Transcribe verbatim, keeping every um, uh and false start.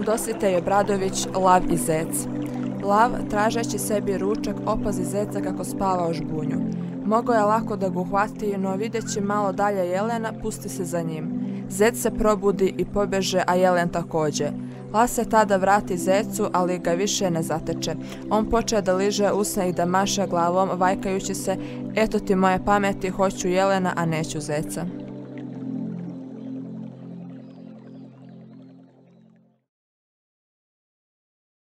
Dositej Obradović, Lav i zec. Lav, tražeći sebi ručak, opazi zeca kako spava u žbunju. Mogao je lako da ga uhvati, no videći malo dalje jelena, pusti se za njim. Zec se probudi i pobeže, a jelen takođe. Lav se tada vrati zecu, ali ga više ne zateče. On počeo da liže usne i da maša glavom, vajkajući se: eto ti moje pameti, hoću jelena, a neću zeca.